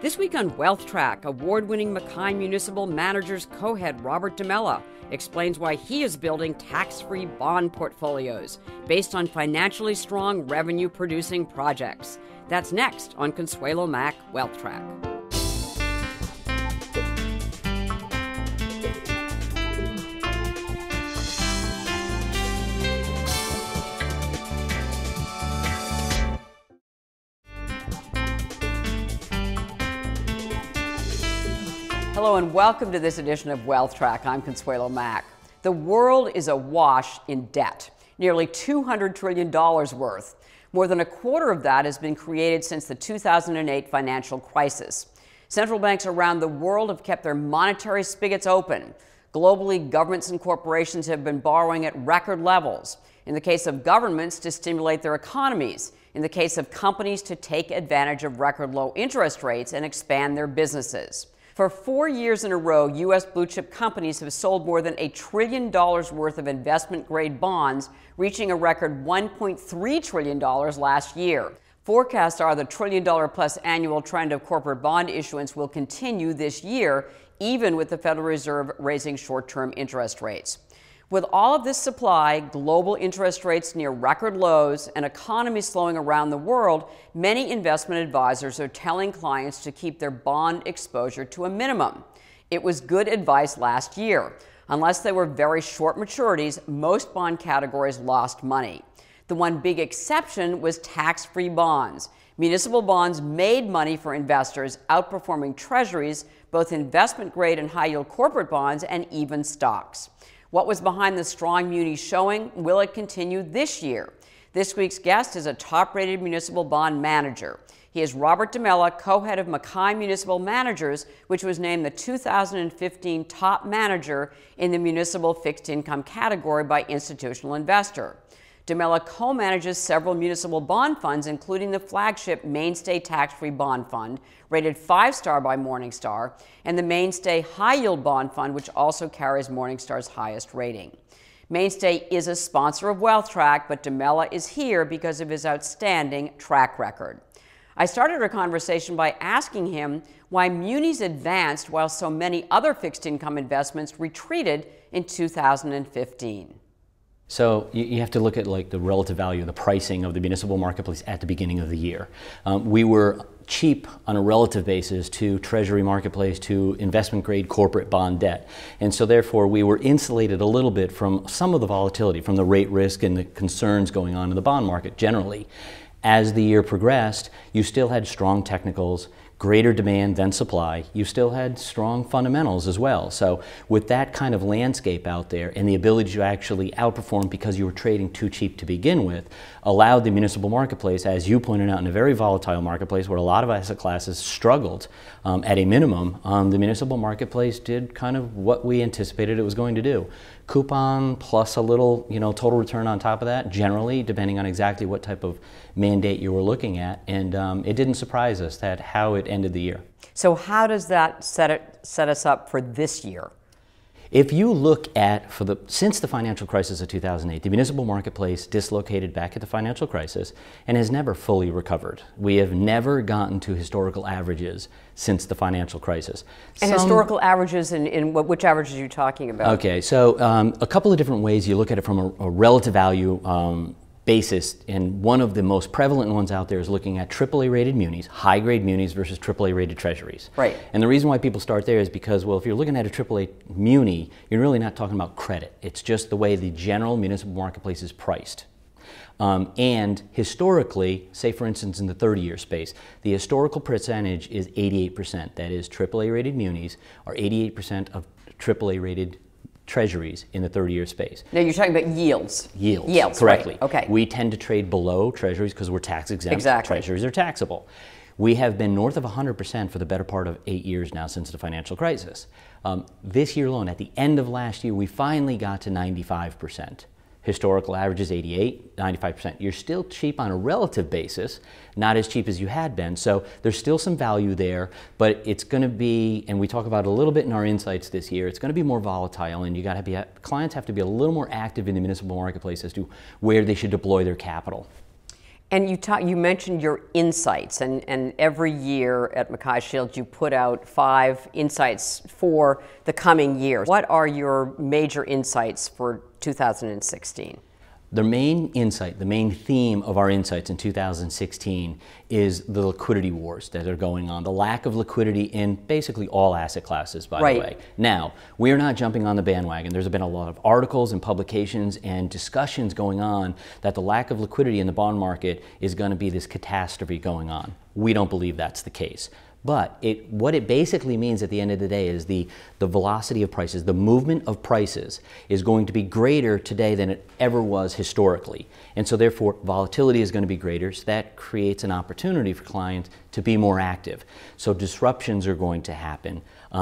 This week on WealthTrack, award-winning Mackay Municipal Managers co-head Robert DiMella explains why he is building tax-free bond portfolios based on financially strong revenue-producing projects. That's next on Consuelo Mack WealthTrack. Hello and welcome to this edition of WealthTrack. I'm Consuelo Mack. The world is awash in debt, nearly $200 trillion worth. More than a quarter of that has been created since the 2008 financial crisis. Central banks around the world have kept their monetary spigots open. Globally, governments and corporations have been borrowing at record levels. In the case of governments, to stimulate their economies. In the case of companies, to take advantage of record low interest rates and expand their businesses. For 4 years in a row, U.S. blue chip companies have sold more than $1 trillion worth of investment-grade bonds, reaching a record $1.3 trillion last year. Forecasts are the trillion-dollar-plus annual trend of corporate bond issuance will continue this year, even with the Federal Reserve raising short-term interest rates. With all of this supply, global interest rates near record lows, and economies slowing around the world, many investment advisors are telling clients to keep their bond exposure to a minimum. It was good advice last year. Unless they were very short maturities, most bond categories lost money. The one big exception was tax-free bonds. Municipal bonds made money for investors, outperforming treasuries, both investment-grade and high-yield corporate bonds, and even stocks. What was behind the strong Muni showing? Will it continue this year? This week's guest is a top-rated municipal bond manager. He is Robert DiMella, co-head of Mackay Municipal Managers, which was named the 2015 top manager in the municipal fixed income category by Institutional Investor. DiMella co-manages several municipal bond funds, including the flagship MainStay tax-free bond fund, rated 5-star by Morningstar, and the MainStay high-yield bond fund, which also carries Morningstar's highest rating. MainStay is a sponsor of WealthTrack, but DiMella is here because of his outstanding track record. I started our conversation by asking him why munis advanced while so many other fixed income investments retreated in 2015. So you have to look at like the relative value of the pricing of the municipal marketplace at the beginning of the year. We were cheap on a relative basis to treasury marketplace, to investment grade corporate bond debt. And so therefore we were insulated a little bit from some of the volatility, from the rate risk and the concerns going on in the bond market generally. As the year progressed, you still had strong technicals, greater demand than supply. You still had strong fundamentals as well. So with that kind of landscape out there and the ability to actually outperform because you were trading too cheap to begin with, allowed the municipal marketplace, as you pointed out, in a very volatile marketplace where a lot of asset classes struggled at a minimum, the municipal marketplace did kind of what we anticipated it was going to do. Coupon plus a little, total return on top of that, generally, depending on exactly what type of mandate you were looking at. And it didn't surprise us that how it ended the year. So how does that set us up for this year? If you look at, since the financial crisis of 2008, the municipal marketplace dislocated back at the financial crisis and has never fully recovered. We have never gotten to historical averages since the financial crisis. And historical averages, which averages are you talking about? Okay, so a couple of different ways you look at it from a relative value basis, and one of the most prevalent ones out there is looking at AAA rated munis, high grade munis versus AAA rated treasuries. Right. And the reason why people start there is because, well, if you're looking at a AAA muni, you're really not talking about credit. It's just the way the general municipal marketplace is priced. And historically, say for instance in the 30-year space, the historical percentage is 88%. That is, AAA rated munis are 88% of AAA rated treasuries in the 30-year space. Now you're talking about yields. Yields, correctly. Right. Okay. We tend to trade below treasuries because we're tax exempt. Exactly. Treasuries are taxable. We have been north of 100% for the better part of 8 years now since the financial crisis. This year alone, at the end of last year, we finally got to 95%. Historical average is 88, 95%. You're still cheap on a relative basis, not as cheap as you had been. So there's still some value there, but it's going to be, and we talk about it a little bit in our insights this year, it's going to be more volatile, and clients have to be a little more active in the municipal marketplace as to where they should deploy their capital. And you mentioned your insights, and every year at Mackay Shields you put out 5 insights for the coming year. What are your major insights for 2016? The main insight, the main theme of our insights in 2016 is the liquidity wars that are going on, the lack of liquidity in basically all asset classes, by the way. Now, we're not jumping on the bandwagon. There's been a lot of articles and publications and discussions going on that the lack of liquidity in the bond market is going to be this catastrophe going on. We don't believe that's the case. But what it basically means at the end of the day is the velocity of prices, the movement of prices is going to be greater today than it ever was historically. And so therefore volatility is going to be greater, so that creates an opportunity for clients to be more active. So disruptions are going to happen.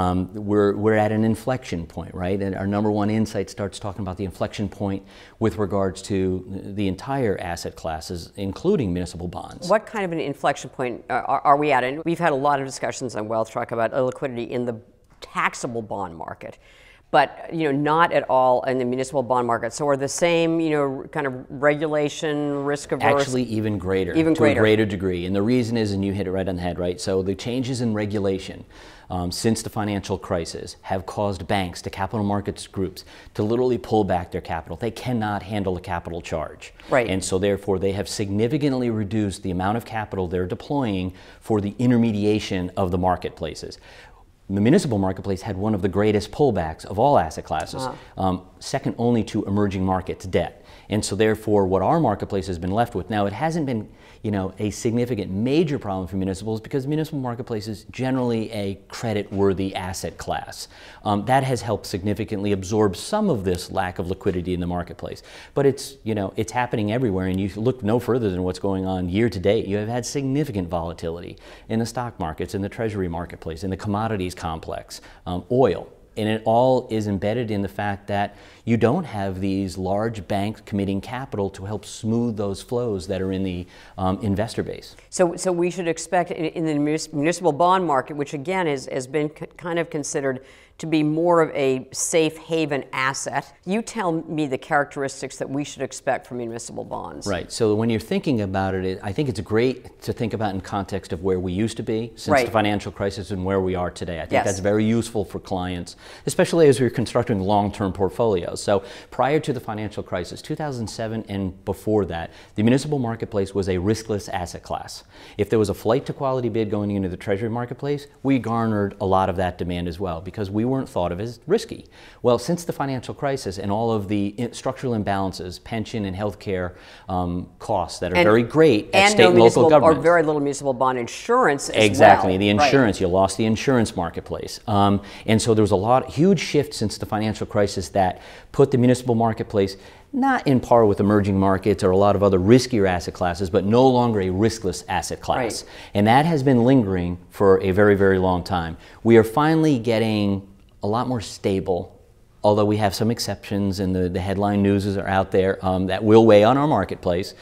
We're at an inflection point, right? And our number one insight starts talking about the inflection point with regards to the entire asset classes, including municipal bonds. What kind of an inflection point are we at? And we've had a lot of discussions on WealthTrack about illiquidity in the taxable bond market, but not at all in the municipal bond market. So are the same kind of regulation, risk averse? Actually even greater, to a greater degree. And the reason is, and you hit it right on the head, right? So the changes in regulation since the financial crisis have caused banks, to capital markets groups, to literally pull back their capital. They cannot handle a capital charge. Right. And so therefore they have significantly reduced the amount of capital they're deploying for the intermediation of the marketplaces. The municipal marketplace had one of the greatest pullbacks of all asset classes, second only to emerging markets debt. And so therefore what our marketplace has been left with, now it hasn't been a significant major problem for municipals because municipal marketplace is generally a credit-worthy asset class. That has helped significantly absorb some of this lack of liquidity in the marketplace. But it's happening everywhere, and you look no further than what's going on year to date. You have had significant volatility in the stock markets, in the treasury marketplace, in the commodities complex, oil. And it all is embedded in the fact that you don't have these large banks committing capital to help smooth those flows that are in the investor base. So we should expect in the municipal bond market, which again has been kind of considered to be more of a safe haven asset. You tell me the characteristics that we should expect from municipal bonds. Right. So when you're thinking about it, I think it's great to think about in context of where we used to be since the financial crisis and where we are today. I think that's very useful for clients, especially as we're constructing long-term portfolios. So prior to the financial crisis, 2007 and before that, the municipal marketplace was a riskless asset class. If there was a flight to quality bid going into the treasury marketplace, we garnered a lot of that demand as well because we weren't thought of as risky. Well, since the financial crisis and all of the structural imbalances, pension and healthcare costs that are very great at state and local governments. Or very little municipal bond insurance as well. Exactly, the insurance, you lost the insurance marketplace. And so there was a huge shift since the financial crisis that put the municipal marketplace not in par with emerging markets or a lot of other riskier asset classes, but no longer a riskless asset class. And that has been lingering for a very, very long time. We are finally getting a lot more stable, although we have some exceptions and the headline news are out there that will weigh on our marketplace.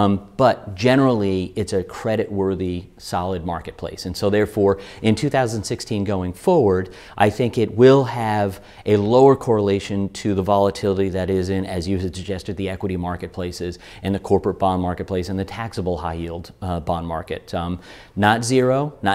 But generally, it's a credit-worthy, solid marketplace. And so therefore, in 2016 going forward, I think it will have a lower correlation to the volatility that is in, as you had suggested, the equity marketplaces and the corporate bond marketplace and the taxable high-yield bond market. Not zero, not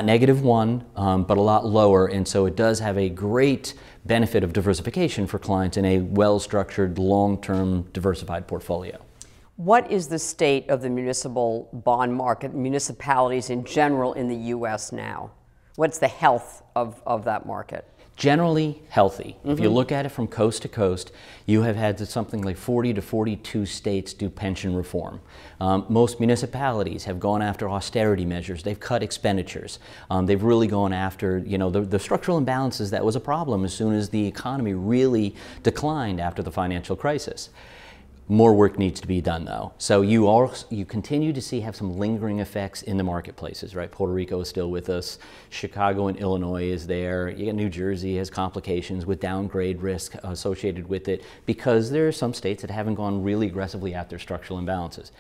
-1, but a lot lower. And so it does have a great benefit of diversification for clients in a well-structured, long-term, diversified portfolio. What is the state of the municipal bond market, municipalities in general in the U.S. now? What's the health of that market? Generally healthy. If you look at it from coast to coast, you have had something like 40 to 42 states do pension reform. Most municipalities have gone after austerity measures. They've cut expenditures. They've really gone after, the structural imbalances that was a problem as soon as the economy really declined after the financial crisis. More work needs to be done, though. So you continue to have some lingering effects in the marketplaces, right? Puerto Rico is still with us. Chicago and Illinois is there. You got New Jersey has complications with downgrade risk associated with it because there are some states that haven't gone really aggressively after structural imbalances.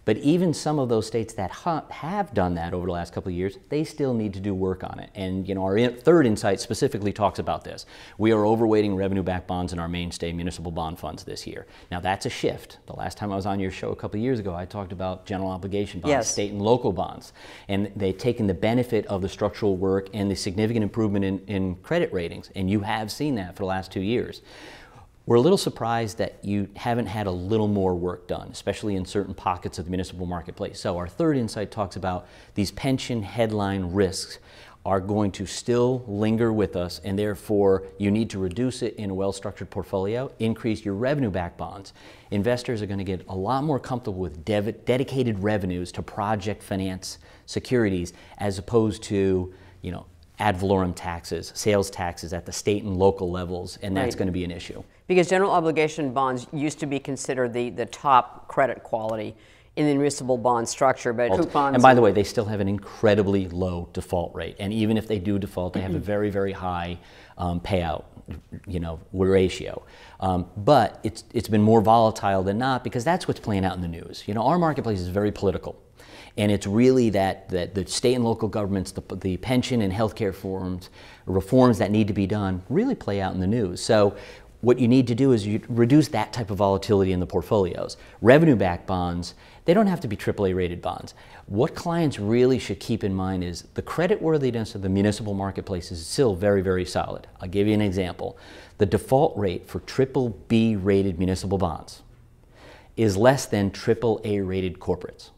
But even some of those states that have done that over the last couple of years, they still need to do work on it. And our third insight specifically talks about this. We are overweighting revenue-backed bonds in our MainStay municipal bond funds this year. Now that's a shift. The last time I was on your show a couple of years ago, I talked about general obligation bonds, yes, state and local bonds. And they've taken the benefit of the structural work and the significant improvement in credit ratings. And you have seen that for the last 2 years. We're a little surprised that you haven't had a little more work done, especially in certain pockets of the municipal marketplace. So our third insight talks about these pension headline risks are going to still linger with us, and therefore you need to reduce it in a well-structured portfolio, increase your revenue-backed bonds. Investors are going to get a lot more comfortable with dedicated revenues to project finance securities as opposed to, ad valorem taxes, sales taxes at the state and local levels, and that's going to be an issue. Because general obligation bonds used to be considered the top credit quality in the municipal bond structure, but coupons... And by the way, they still have an incredibly low default rate, and even if they do default, they have a very, very high payout, ratio. But it's been more volatile than not because that's what's playing out in the news. Our marketplace is very political. And it's really that the state and local governments, the pension and healthcare reforms that need to be done really play out in the news. So what you need to do is you reduce that type of volatility in the portfolios. Revenue-backed bonds, they don't have to be AAA rated bonds. What clients really should keep in mind is the creditworthiness of the municipal marketplace is still very, very solid. I'll give you an example. The default rate for BBB rated municipal bonds is less than AAA rated corporates.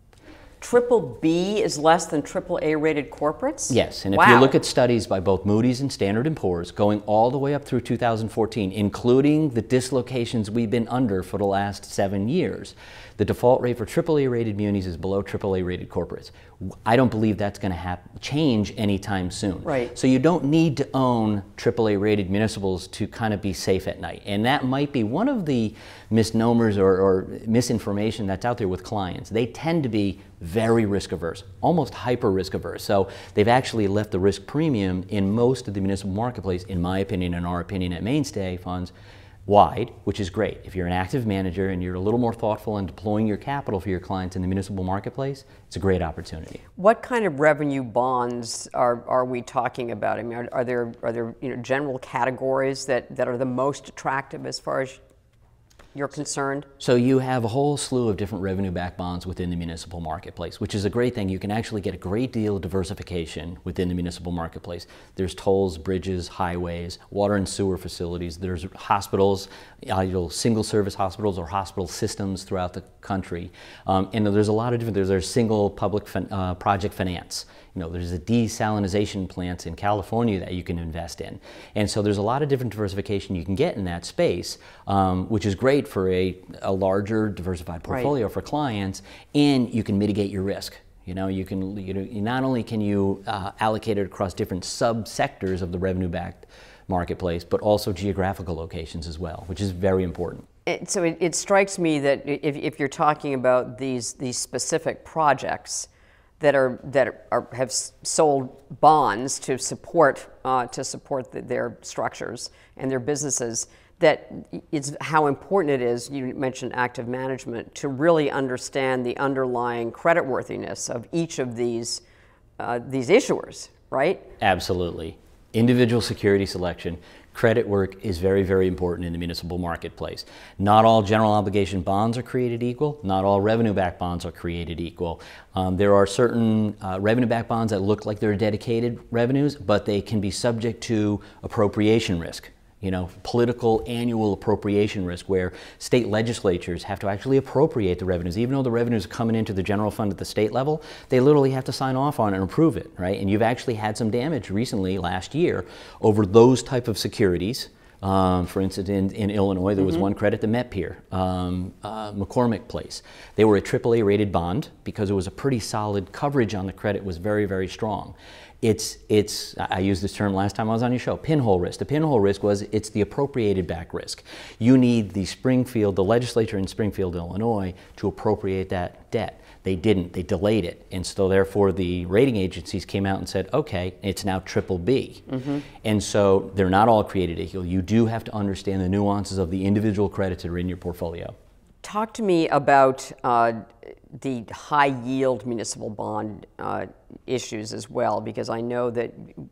BBB is less than AAA rated corporates? Yes, and if wow, you look at studies by both Moody's and Standard & Poor's going all the way up through 2014, including the dislocations we've been under for the last 7 years, the default rate for AAA rated munis is below AAA rated corporates. I don't believe that's going to change anytime soon. Right. So you don't need to own AAA rated municipals to kind of be safe at night. And that might be one of the misnomers or misinformation that's out there with clients. They tend to be very risk averse, almost hyper risk averse. So they've actually left the risk premium in most of the municipal marketplace, in my opinion and our opinion at MainStay funds, wide, which is great. If you're an active manager and you're a little more thoughtful in deploying your capital for your clients in the municipal marketplace, it's a great opportunity. What kind of revenue bonds are we talking about? I mean, are there general categories that are the most attractive as far as you're concerned? So you have a whole slew of different revenue-backed bonds within the municipal marketplace, which is a great thing. You can actually get a great deal of diversification within the municipal marketplace. There's tolls, bridges, highways, water and sewer facilities. There's hospitals, single-service hospitals or hospital systems throughout the country. And there's a lot of different, there's single public project finance. There's a desalinization plants in California that you can invest in. And so there's a lot of different diversification you can get in that space, which is great for a larger diversified portfolio right, for clients, and you can mitigate your risk. You can, not only can you allocate it across different subsectors of the revenue-backed marketplace, but also geographical locations as well, which is very important. So it strikes me that if you're talking about these specific projects that have sold bonds to support their structures and their businesses, that it's how important it is, you mentioned active management, to really understand the underlying creditworthiness of each of these issuers, right? Absolutely. Individual security selection. Credit work is very, very important in the municipal marketplace. Not all general obligation bonds are created equal. Not all revenue-backed bonds are created equal. There are certain revenue-backed bonds that look like they're dedicated revenues, but they can be subject to appropriation risk. Political annual appropriation risk, where state legislatures have to actually appropriate the revenues. Even though the revenues are coming into the general fund at the state level, they literally have to sign off on it and approve it, right? And you've actually had some damage recently, last year, over those type of securities. For instance, in Illinois, there was one credit, the Met Pier, McCormick Place. They were a AAA rated bond because it was a pretty solid coverage on the credit, was very, very strong. I used this term last time I was on your show, pinhole risk. The pinhole risk was, it's the appropriated back risk. You need the legislature in Springfield, Illinois, to appropriate that debt. They didn't, they delayed it. And so therefore the rating agencies came out and said, okay, it's now BBB. And so they're not all created equal. You do have to understand the nuances of the individual credits that are in your portfolio. Talk to me about the high yield municipal bond issues as well, because I know that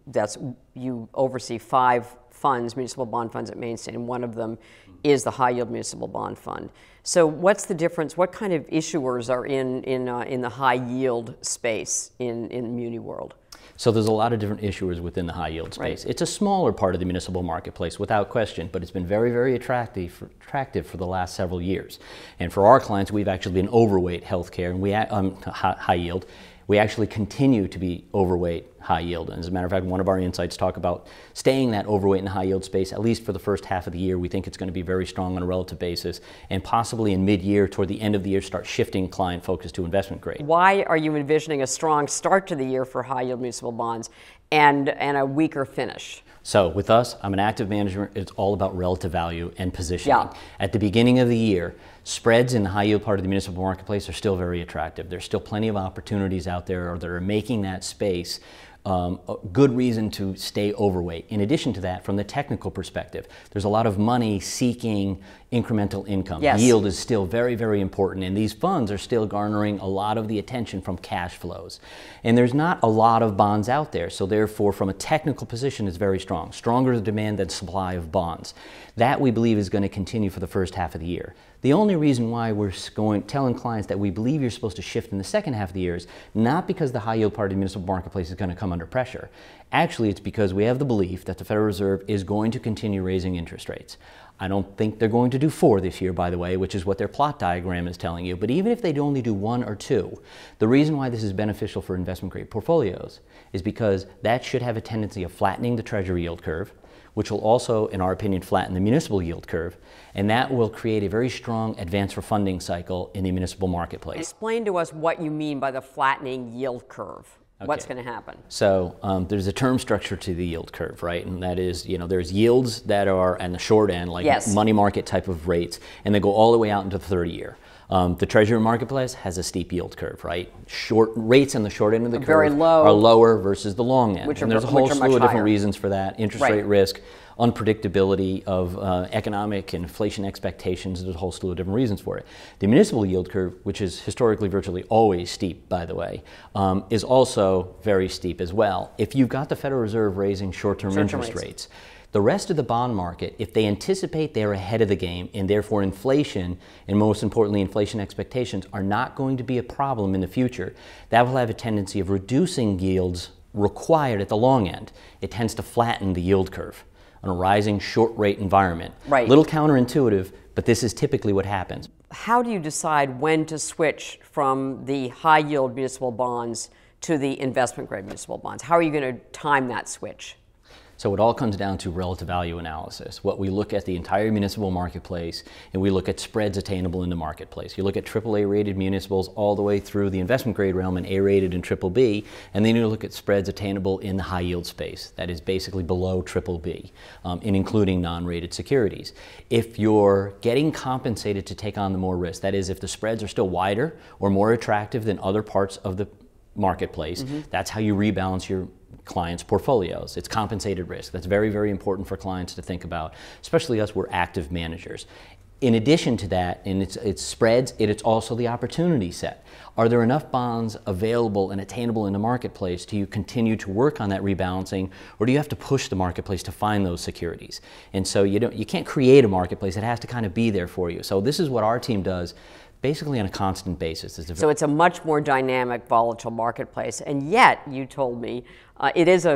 you oversee 5 funds, municipal bond funds at MainStay, and one of them is the high yield municipal bond fund. So what's the difference? What kind of issuers are in the high yield space in Muni world? So there's a lot of different issuers within the high yield space. Right. It's a smaller part of the municipal marketplace without question, but it's been very, very attractive for the last several years. And for our clients, we've actually been overweight healthcare and high yield. We actually continue to be overweight high yield. And as a matter of fact, one of our insights talk about staying that overweight in the high yield space, at least for the first half of the year. We think it's going to be very strong on a relative basis, and possibly in mid-year, toward the end of the year, start shifting client focus to investment grade. Why are you envisioning a strong start to the year for high yield municipal bonds and a weaker finish? So with us, I'm an active manager. It's all about relative value and positioning. Yeah. At the beginning of the year, spreads in the high yield part of the municipal marketplace are still very attractive. There's still plenty of opportunities out there that are making that space a good reason to stay overweight. In addition to that, from the technical perspective, there's a lot of money seeking incremental income. Yes. Yield is still very, very important, and these funds are still garnering a lot of the attention from cash flows. And there's not a lot of bonds out there, so therefore from a technical position it's very strong. Stronger demand than supply of bonds. That we believe is going to continue for the first half of the year. The only reason why we're telling clients that we believe you're supposed to shift in the second half of the year is not because the high yield part of the municipal marketplace is going to come under pressure. Actually, it's because we have the belief that the Federal Reserve is going to continue raising interest rates. I don't think they're going to do 4 this year, by the way, which is what their plot diagram is telling you. But even if they only do 1 or 2, the reason why this is beneficial for investment grade portfolios is because that should have a tendency of flattening the Treasury yield curve, which will also, in our opinion, flatten the municipal yield curve, and that will create a very strong advance for funding cycle in the municipal marketplace. Explain to us what you mean by the flattening yield curve. Okay. What's going to happen? So there's a term structure to the yield curve, right? And that is, there's yields that are on the short end, like yes. money market type of rates, and they go all the way out into the 30-year. The Treasury marketplace has a steep yield curve, right? Short rates on the short end of the curve very low, are lower versus the long end. And there's a whole slew of different reasons for that. Interest rate risk, unpredictability of economic and inflation expectations. There's a whole slew of different reasons for it. The municipal yield curve, which is historically virtually always steep, by the way, is also very steep as well. If you've got the Federal Reserve raising short-term interest rates, the rest of the bond market, if they anticipate they're ahead of the game and therefore inflation, and most importantly inflation expectations, are not going to be a problem in the future, that will have a tendency of reducing yields required at the long end. It tends to flatten the yield curve on a rising short rate environment. Right. A little counterintuitive, but this is typically what happens. How do you decide when to switch from the high yield municipal bonds to the investment grade municipal bonds? How are you going to time that switch? So it all comes down to relative value analysis. What we look at the entire municipal marketplace, and we look at spreads attainable in the marketplace. You look at AAA rated municipals all the way through the investment grade realm and A rated and BBB, and then you look at spreads attainable in the high yield space. That is basically below BBB, and including non-rated securities. If you're getting compensated to take on the more risk, that is if the spreads are still wider or more attractive than other parts of the marketplace, that's how you rebalance your clients' portfolios. It's compensated risk. That's very, very important for clients to think about, especially us, we're active managers. In addition to that, and it's spreads, it's also the opportunity set. Are there enough bonds available and attainable in the marketplace to you continue to work on that rebalancing, or do you have to push the marketplace to find those securities? And so you can't create a marketplace, it has to kind of be there for you. So this is what our team does basically on a constant basis. So it's a much more dynamic, volatile marketplace, and yet you told me it is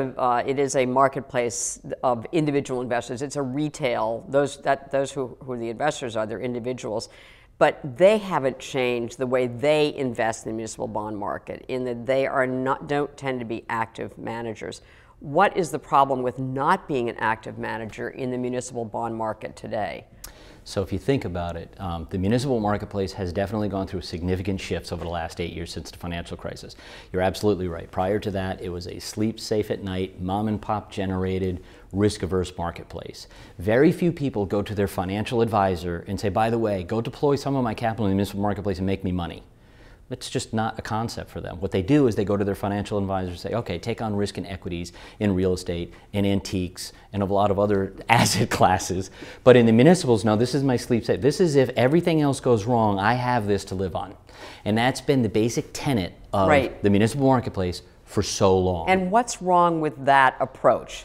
a marketplace of individual investors. It's a retail. Those who the investors are, they're individuals, but they haven't changed the way they invest in the municipal bond market. In that they don't tend to be active managers. What is the problem with not being an active manager in the municipal bond market today? So if you think about it, the municipal marketplace has definitely gone through significant shifts over the last 8 years since the financial crisis. You're absolutely right. Prior to that, it was a sleep safe at night, mom and pop generated, risk-averse marketplace. Very few people go to their financial advisor and say, by the way, go deploy some of my capital in the municipal marketplace and make me money. It's just not a concept for them. What they do is they go to their financial advisor and say, okay, take on risk and equities in real estate, in antiques, and a lot of other asset classes. But in the municipals, no, this is my sleep safe. This is if everything else goes wrong, I have this to live on. And that's been the basic tenet of the municipal marketplace for so long. And what's wrong with that approach?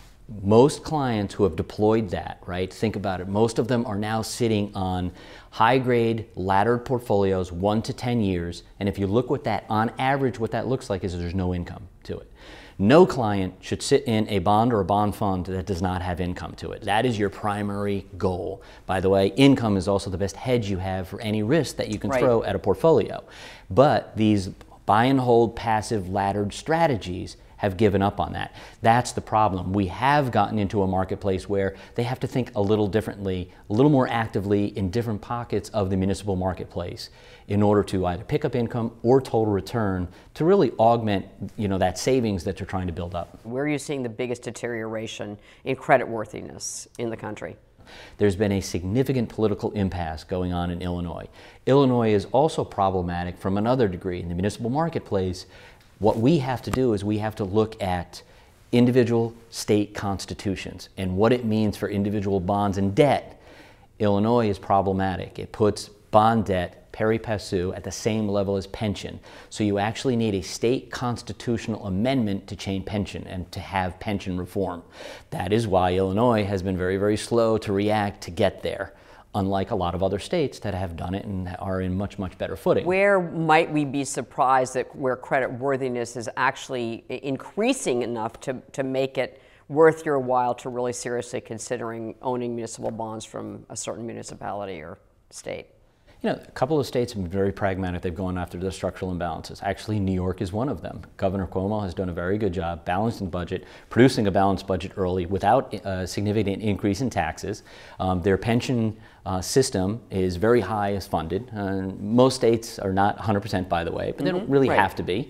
Most clients who have deployed that, right, think about it, most of them are now sitting on high-grade laddered portfolios, 1 to 10 years, and if you look what that, on average, what that looks like is there's no income to it. No client should sit in a bond or a bond fund that does not have income to it. That is your primary goal. By the way, income is also the best hedge you have for any risk that you can throw at a portfolio. But these buy and hold passive laddered strategies have given up on that. That's the problem. We have gotten into a marketplace where they have to think a little differently, a little more actively in different pockets of the municipal marketplace in order to either pick up income or total return to really augment, that savings that they're trying to build up. Where are you seeing the biggest deterioration in creditworthiness in the country? There's been a significant political impasse going on in Illinois. Illinois is also problematic from another degree. In the municipal marketplace, what we have to do is we have to look at individual state constitutions and what it means for individual bonds and debt. Illinois is problematic. It puts bond debt pari passu at the same level as pension. So you actually need a state constitutional amendment to change pension and to have pension reform. That is why Illinois has been very, very slow to react to get there, unlike a lot of other states that have done it and are in much, much better footing. Where might we be surprised that where credit worthiness is actually increasing enough to make it worth your while to really seriously considering owning municipal bonds from a certain municipality or state? A couple of states have been very pragmatic. They've gone after the structural imbalances. Actually, New York is one of them. Governor Cuomo has done a very good job balancing the budget, producing a balanced budget early without a significant increase in taxes. Their pension system is very high as funded. Most states are not 100%, by the way, but they don't really have to be.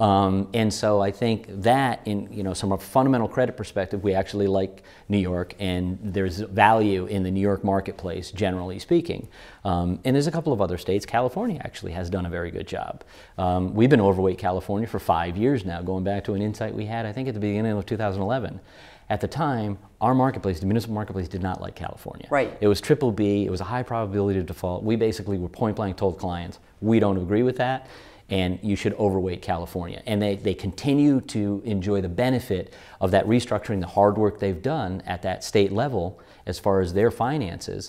And so I think that, from a fundamental credit perspective, we actually like New York, and there's value in the New York marketplace, generally speaking. And there's a couple of other states. California actually has done a very good job. We've been overweight California for 5 years now, going back to an insight we had, I think, at the beginning of 2011. At the time, our marketplace, the municipal marketplace, did not like California. Right. It was triple B. It was a high probability of default. We basically were point blank told clients, we don't agree with that, and you should overweight California. And they continue to enjoy the benefit of that restructuring, the hard work they've done at that state level as far as their finances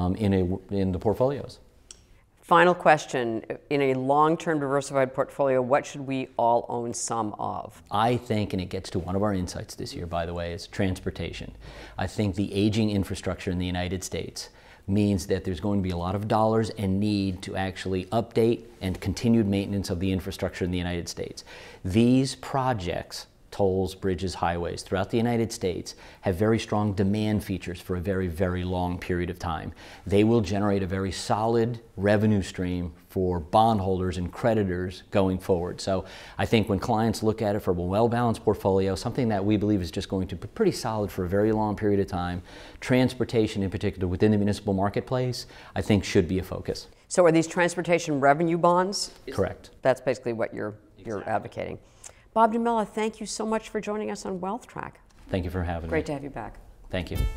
in the portfolios. Final question, in a long-term diversified portfolio, what should we all own some of? I think, and it gets to one of our insights this year, by the way, is transportation. I think the aging infrastructure in the United States means that there's going to be a lot of dollars and need to actually update and continued maintenance of the infrastructure in the United States. These projects, tolls, bridges, highways throughout the United States have very strong demand features for a very, very long period of time. They will generate a very solid revenue stream for bondholders and creditors going forward. So I think when clients look at it for a well-balanced portfolio, something that we believe is just going to be pretty solid for a very long period of time, transportation in particular within the municipal marketplace, I think should be a focus. So are these transportation revenue bonds? Correct. That's basically what you're advocating. Bob DiMella, thank you so much for joining us on WealthTrack. Thank you for having me. Great to have you back. Thank you.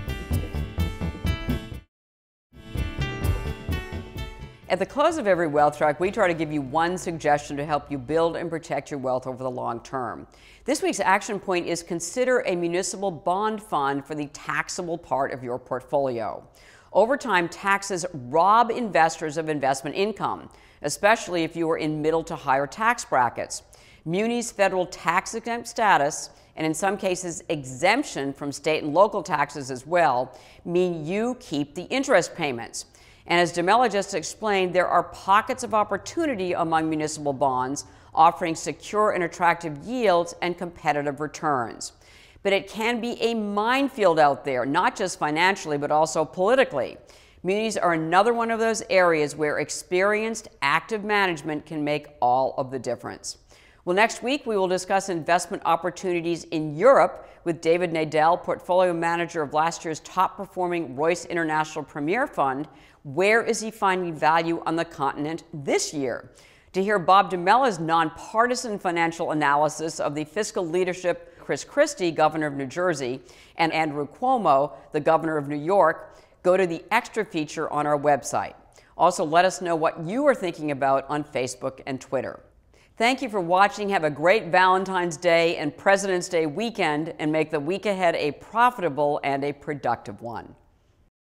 At the close of every WealthTrack, we try to give you one suggestion to help you build and protect your wealth over the long term. This week's action point is consider a municipal bond fund for the taxable part of your portfolio. Over time, taxes rob investors of investment income, especially if you are in middle to higher tax brackets. Muni's federal tax-exempt status, and in some cases exemption from state and local taxes as well, mean you keep the interest payments. And as DiMella just explained, there are pockets of opportunity among municipal bonds offering secure and attractive yields and competitive returns. But it can be a minefield out there, not just financially, but also politically. Munis are another one of those areas where experienced, active management can make all of the difference. Well, next week we will discuss investment opportunities in Europe with David Nadel, portfolio manager of last year's top-performing Royce International Premier Fund. Where is he finding value on the continent this year? To hear Bob DiMella's nonpartisan financial analysis of the fiscal leadership of Chris Christie, governor of New Jersey, and Andrew Cuomo, the governor of New York, go to the extra feature on our website. Also, let us know what you are thinking about on Facebook and Twitter. Thank you for watching. Have a great Valentine's Day and President's Day weekend, and make the week ahead a profitable and a productive one.